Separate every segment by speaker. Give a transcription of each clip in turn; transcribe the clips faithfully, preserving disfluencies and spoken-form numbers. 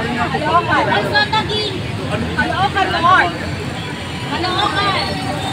Speaker 1: Caloocan. Quezon Taguig. Caloocan North. Caloocan.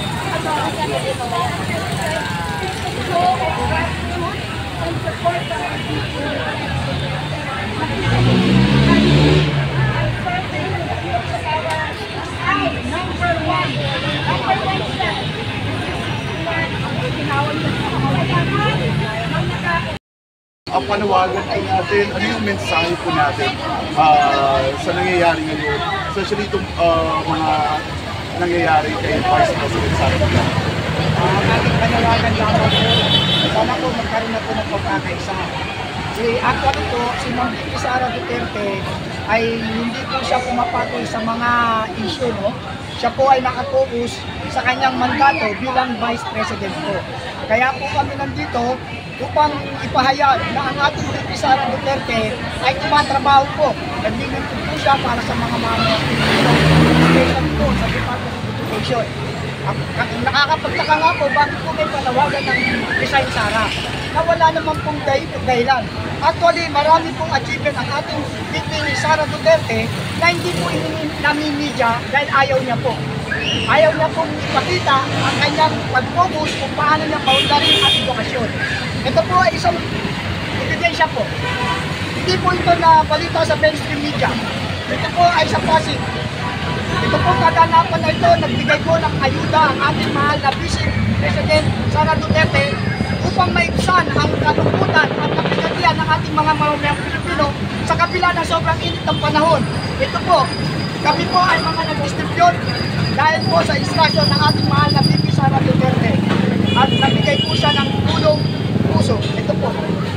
Speaker 1: Number one. Number one siya.
Speaker 2: Ang panawagan po natin, ano yung mensahe po natin uh, sa nangyayari ngayon, especially itong uh, mga nangyayari kay Vice President Sara Duterte?
Speaker 3: Ang uh, ating panawagan lamang po, sana po magkaroon na po ng pagkakaisa. Si actually po, si Ma'am Sara Duterte ay hindi po siya pumapatol sa mga issue, no? Siya po ay nakapokus sa kanyang mandato bilang Vice President po. Kaya po kami nandito upang ipahayag na ang ating V P Sara Duterte ay tumatrabaho po. Naglilingkod po siya para sa mga mamamayan Pilipino, especially po sa Department of Education. Nakakapagtaka nga po bakit po may panawagan ng Resign Sara na wala naman pong dahilan. Actually, marami pong achievement ang ating V P Sara Duterte na hindi po namimidya dahil ayaw niya po. Ayaw niya pong ipakita ang kanyang pag-focus kung paano niya paundarin ang edukasyon. Ito po ay isang ebidensya po. Hindi po ito na balita sa mainstream media. Ito po ay sa Pasig. Ito po kaganapan na ito, nagbigay po ng ayuda ang ating mahal na Vice President Sara Duterte upang maibsan ang kalungkutan at kapigatian ng ating mga mamamayang Pilipino sa kabila ng sobrang init ng panahon. Ito po, kami po ay mga nag-distribute dahil po sa instruction ng ating mahal na V P Sara Duterte at nabigay po siya ng tulong puso. Ito po.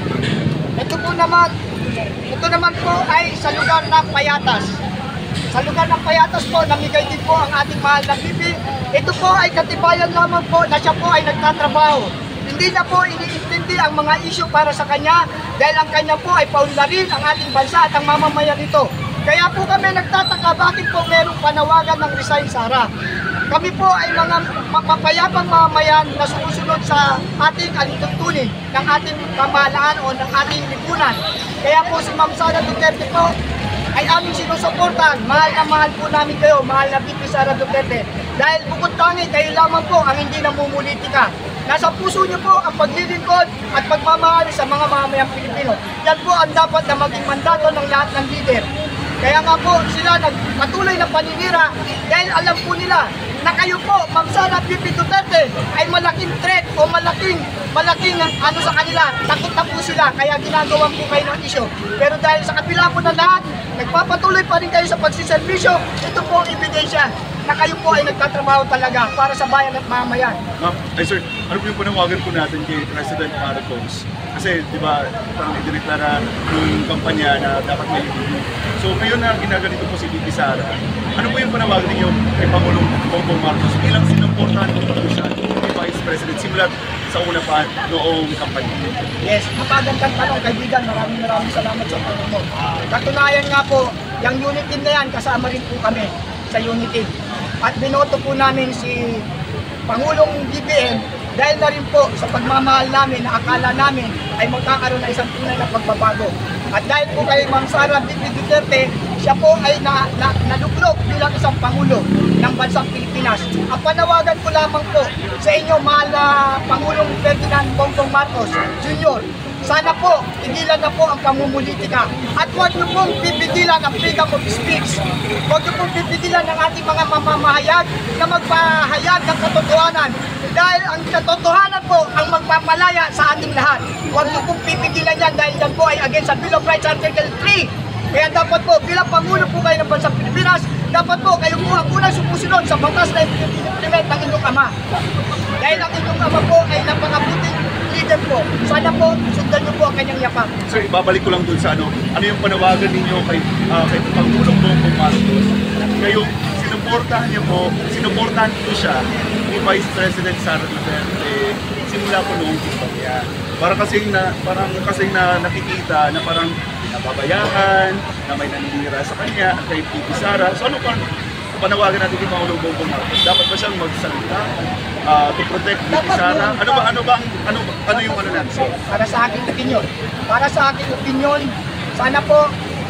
Speaker 3: Ito po naman, ito naman po ay sa lugar ng Payatas. Sa lugar ng Payatas po, namigay din po ang ating mahal na V P. Ito po ay katibayan lamang po na siya po ay nagtatrabaho. Hindi na po iniintindi ang mga issue para sa kanya dahil ang kanya po ay paunlarin ang ating bansa at ang mamamayan nito. Kaya po kami nagtataka bakit po merong panawagan ng Resign Sara. Kami po ay mga mapapayapang mamamayan na sumusunod sa ating alituntunin ng ating pamahalaan o ng ating lipunan. Kaya po si Ma'am Sara Duterte po ay aming sinusuportahan. Mahal na mahal po namin kayo, mahal na V P Sara Duterte. Dahil bukod tangi, kayo lamang po ang hindi namumulitika. Nasa puso niyo po ang paglilingkod at pagmamahal sa mga mamamayang Pilipino. Yan po ang dapat na maging mandato ng lahat ng leader. Kaya nga po sila nagpatuloy na paninira dahil alam po nila na kayo po, Ma'am Sara V P Duterte, ay malaking threat o malaking, malaking ano sa kanila. Takot na po sila, kaya ginagawa po kayo ng issue. Pero dahil sa kapila po na lahat, nagpapatuloy pa rin kayo sa pagsiservisyo, ito po ang ebidensya na kayo po ay nagtatrabaho talaga para sa bayan at mamayan.
Speaker 2: Ma'am, ay sir, ano po yung panawagan po natin kay President Marcos? Kasi, di ba, parang idineklara ng kampanya na dapat may review. So, ngayon na ginaganito po si V P Sara, ano po yung panawagan ninyo kay Pangulong Bongbong Marcos bilang sinuportahan po po siya kay Vice President simula sa una pa noong kampanya?
Speaker 3: Yes, mapagandang tanong kaibigan, maraming maraming salamat sa tanong mo. Katunayan nga po, yung unit team na yan, kasama rin po kami sa unit team. At binoto po namin si Pangulong B B M dahil na rin po sa pagmamahal namin na akala namin ay magkakaroon na isang tunay na pagbabago. At dahil po kay Ma'am Sara V P Duterte, siya po ay na, na, naluklok bilang isang Pangulo ng bansang Pilipinas. Ang panawagan ko lamang po sa inyo, mahal na Pangulong Ferdinand Bongbong Marcos Junior, sana po, tigilan na po ang pamumulitika at huwag niyo pong pipigilan ang freedom of speech. Huwag niyo pong pipigilan ang ating mga mamamahayag na magpahayag ng katotohanan dahil ang katotohanan po ang magpapalaya sa ating lahat. Huwag niyo pong pipigilan yan dahil yan po ay against sa Bill of Rights Article three. Kaya dapat po, bilang Pangulo po kayo ng bansang Pilipinas, dapat po kayo po ang unang sumusunod sa batas na implement ng inyong ama. Dahil ang inyong ama po ay napakabuting leader po. Sana po, sundan niyo po ang kanyang yapak.
Speaker 2: Sir, babalik ko lang dun sa ano, ano yung panawagan ninyo kay, uh, kay Pangulong Bongbong Marcos. Ngayong sinuportahan niyo po, sinuportahan po siya ni Vice President Sara Duterte simula po noong kampanya. Para kasing na, parang kasing na nakikita na parang nababayahan, na may naninira sa kanya at kay V P Sara. So ano pa panawagan natin kay Pangulong Bongbong Marcos? Dapat ba siyang magsalita uh, to protect V P Sara? Ano ba ano ba ano ano yung ano natin?
Speaker 3: Para sa aking opinion, para sa aking opinion, sana po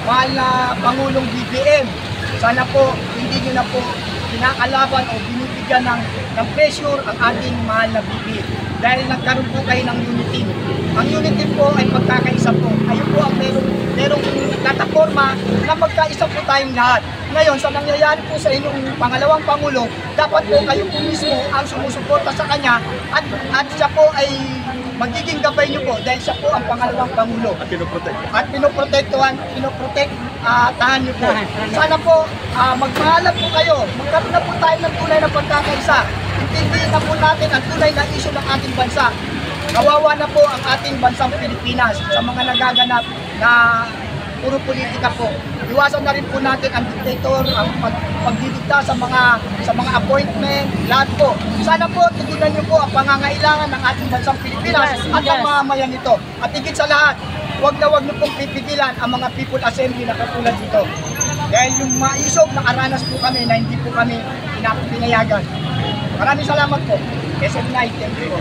Speaker 3: mahal na Pangulong B B M, sana po hindi nyo na po kinakalaban o binibigyan ng, ng pressure ang ating mahal na B B dahil nagkaroon po kayo ng unity. Ang unity po ay pagkakaisa po. Ayun po ang merong, merong plataforma na magkaisa po tayong lahat. Ngayon, sa nangyayari po sa inyong pangalawang Pangulo, dapat po kayo po mismo ang sumusuporta sa kanya at, at siya po ay magiging gabay niyo po dahil siya po ang pangalawang Pangulo.
Speaker 2: At pinoprotect.
Speaker 3: At pinoprotektuhan, pinoprotect, uh, tahan niyo po. Sana po, uh, magpaalam po kayo. Magkaroon na po tayo ng tunay na pagkakaisa. Intindihin na po natin ang tunay na isyu ng ating bansa. Kawawa na po ang ating bansang Pilipinas sa mga nagaganap na puro politika po. Iwasan na rin po natin ang dictator, ang pag pagdidikta sa mga sa mga appointment, lahat po. Sana po tugunan niyo po ang pangangailangan ng ating bansang Pilipinas
Speaker 1: Yes,
Speaker 3: at
Speaker 1: yes.
Speaker 3: ang mamamayan nito. At higit sa lahat, huwag na huwag niyo pong pipigilan ang mga people assembly na katulad dito. Dahil yung mga isog, nakaranas po kami na hindi po kami pinayagan. Maraming salamat po. S M nine, thank you.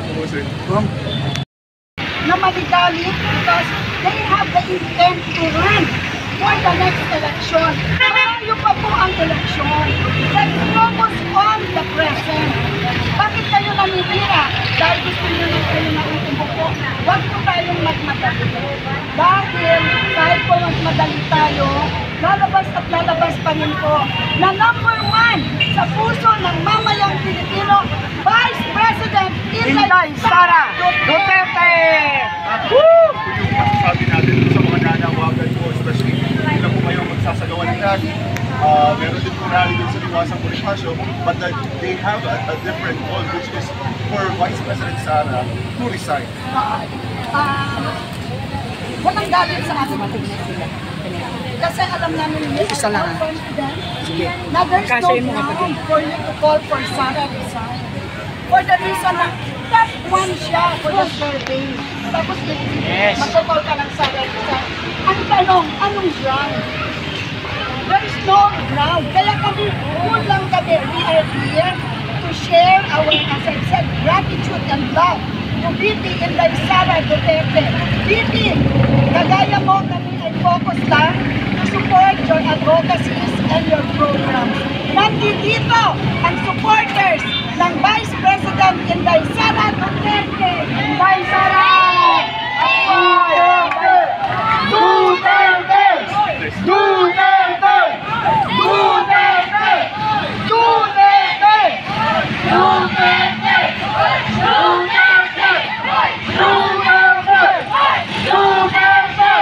Speaker 1: Na maligalig because they have the intent to run for the next election. Malayo pa po ang election. Let's focus on the present. Bakit kayo nanitira? Dahil gusto nyo lang kayo na utumbo po. Huwag po tayong magmadali. Dahil kahit po magmadali tayo, lalabas at lalabas pa rin po na number one sa puso ng mamayang Pilipino, Vice President
Speaker 3: Inday Sara Duterte!
Speaker 2: Woo! Yung masasabi natin sa mga nanawagan po, especially hindi lang po kayo magsasagawa ng rally. Uh, meron din po rally din sa Liwasang Bonifacio, but that they have a, a different goal, which is for Vice President Sara to resign.
Speaker 1: Ah, walang galit sa ating sila. Kasi alam namin yun,
Speaker 3: Isa lang, ah.
Speaker 1: confident na there's no
Speaker 3: Kasi mo kapatid.
Speaker 1: ground for you to call for Sara resign. For the reason na top one siya for the survey. Tapos
Speaker 3: Yes.
Speaker 1: magkakall ka ng Sara resign. Ang tanong, anong ground? There is no ground. Kaya kami, good lang kami. We are here to share our, as I said, gratitude and love to B T Inday Sara Duterte. B T, kagaya mo kami ay focus lang to support your advocacies and your programs. Nandito ang supporters ng Vice President Inday Sara Duterte. Inday Sara! Duterte! Duterte! Duterte! Duterte! Duterte! Duterte! Duterte! Duterte! Duterte!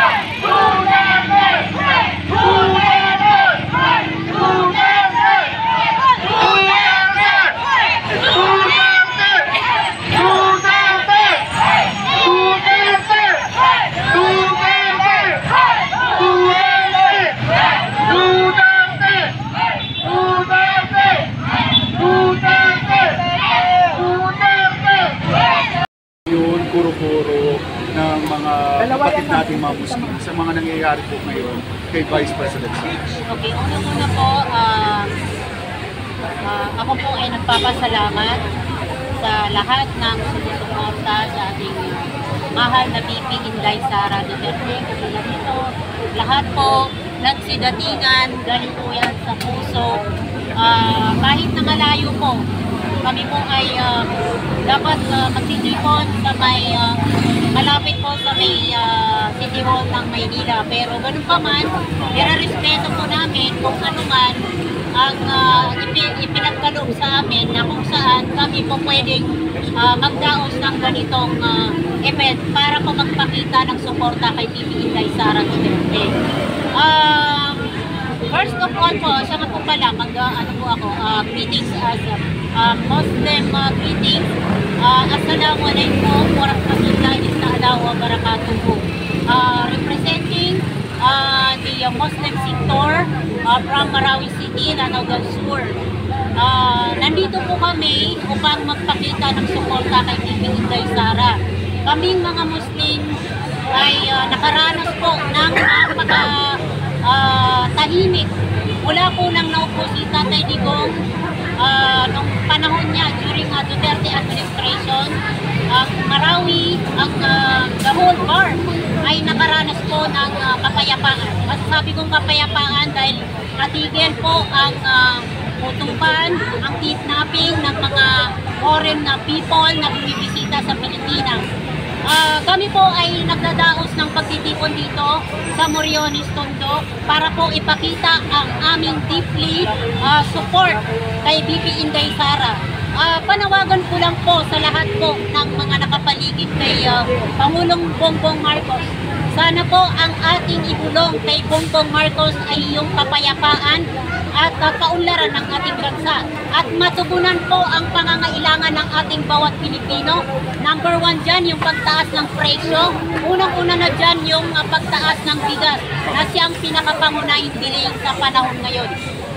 Speaker 2: Yun, puro-puro ng mga kapatid nating mga Muslim sa mga nangyayari po ngayon kay Vice President Sara.
Speaker 4: Okay, unang-una po, ah, ah, ako po ay nagpapasalamat sa lahat ng sumusuporta sa ating mahal na B P Inday Sara Duterte. Kasi ito, lahat po nagsidatingan, galing po yan sa puso. Ah, kahit na malayo po, kami po ay ah, dapat uh, magtitipon sa may uh, malapit po sa may uh, City Hall ng Maynila. Pero ganun pa man, nire-respeto po namin kung ano man ang uh, ipi- ipinagkaloob sa amin na kung saan kami po pwedeng uh, magdaos ng ganitong uh, event para po magpakita ng suporta kay B P Inday Sara Duterte. Um, first of all po, siya nga po pala, mag, uh, ano po ako, uh, greetings as uh, Muslim uh, greetings. Uh, Assalamualaikum warahmatullahi ta'ala wa barakatuhu. Uh, representing uh, the uh, Muslim sector uh, from Marawi City, Lanao del Sur. Uh, nandito po kami upang magpakita ng suporta kay B P Inday Sara. Kaming mga Muslim ay uh, nakaranas po ng napaka uh, tahimik. Mula po nang naupo si Tatay Digong uh, nung panahon niya during uh, Duterte administration, ang uh, Marawi, ang uh, the whole bar ay nakaranas po ng uh, kapayapaan. Mas masasabi kong kapayapaan dahil natigil po ang uh, putukan, ang kidnapping ng mga foreign na people na bumibisita sa Pilipinas. Uh, kami po ay nagdadaos ng pagtitipon dito sa Moriones, Tondo para po ipakita ang aming deeply uh, support kay B P Inday Sara. Uh, panawagan ko lang po sa lahat po ng mga nakapaligid kay uh, Pangulong Bongbong Marcos. Sana po ang ating ibulong kay Bongbong Marcos ay yung kapayapaan at uh, kaunlaran ng ating bansa. At matugunan po ang pangangailangan ng ating bawat Pilipino. Number one dyan, yung pagtaas ng presyo. Unang-una na dyan, yung uh, pagtaas ng bigas na siyang pinakapangunahing bilhin sa panahon ngayon.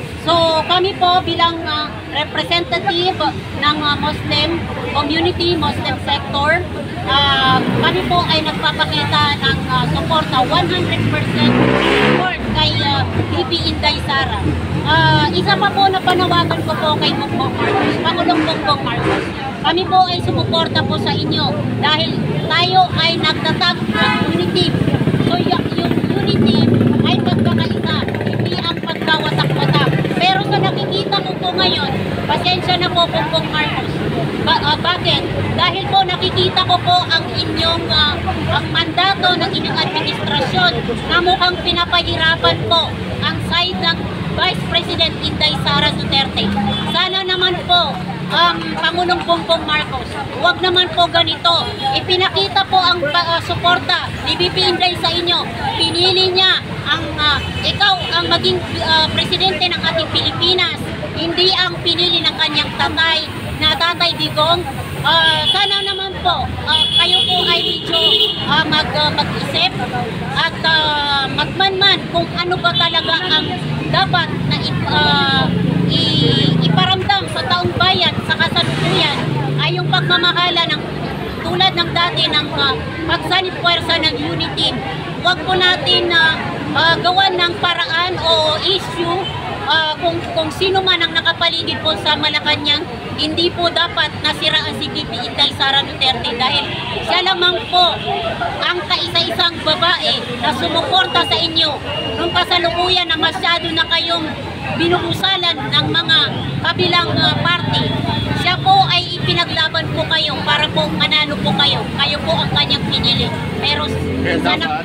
Speaker 4: So kami po bilang uh, representative ng uh, Muslim community, Muslim sector, uh, kami po ay nagpapakita ng uh, suporta, one hundred percent support kay uh, B P Inday Sara. Uh, isa pa po na panawagan ko po kay Bongbong Marcos, Pangulong Bongbong Marcos. Kami po ay sumuporta po sa inyo dahil tayo ay nagtatag ng unity. So yung unity ay pagkakaisa, hindi ang pagkawatak-watak. Pero sa nakikita ko po ngayon, pasensya na po Bongbong Marcos. Ba uh, bakit? Dahil po nakikita ko po ang inyong uh, ang mandato ng inyong administrasyon na mukhang pinapahirapan po ang side ng Vice President Inday Sara Duterte. Sana naman po um, Pangulong Bongbong Marcos, huwag naman po ganito. Ipinakita po ang uh, suporta ni B P Inday sa inyo. Pinili niya ang uh, ikaw ang maging uh, presidente ng ating Pilipinas, hindi ang pinili ng kanyang tatay na Tatay Digong. Uh, sana naman po uh, kayo po ay medyo uh, mag, uh, mag-isip at uh, magmanman kung ano ba talaga ang dapat na ip, uh, i, iparamdam sa taong bayan sa kasalukuyan ay yung pagmamahala ng tulad ng dati ng uh, pagsanib puwersa ng unity. Huwag po natin uh, uh, gawan ng paraan o issue uh, kung, kung sino man ang nakapaligid po sa Malacanang. Hindi po dapat nasiraan si B P Inday Sara Duterte dahil siya lamang po ang kaisa-isang babae na sumuporta sa inyo nung kasalukuyan na masyado na kayong binuhusalan ng mga kabilang uh, party. Siya po ay ipinaglaban po kayo para po manalo po kayo. Kayo po ang kanyang pinili. Pero sa, na,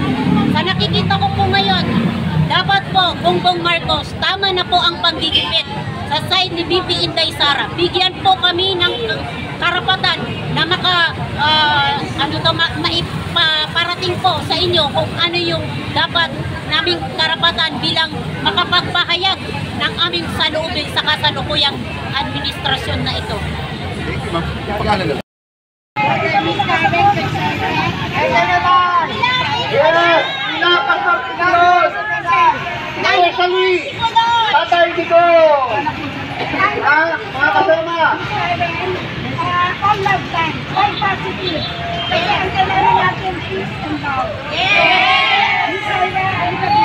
Speaker 4: sa nakikita ko po ngayon, dapat po, Bongbong Marcos, tama na po ang panggigipit sa side ni B P Inday Sara. Bigyan po kami ng karapatan na maka, uh, ano to, ma, maipaparating po sa inyo kung ano yung dapat naming karapatan bilang makapagpahayag ng aming saloobin sa kasalukuyang administrasyon na ito.
Speaker 2: Thank you, ma'am. Pangalan na.
Speaker 3: Yes! Pinapagpapagos! Especially, Tatay Digong! Ah, mga kasama!
Speaker 1: All love time, all positive. Kasi ang kailangan natin is and love. Yeah!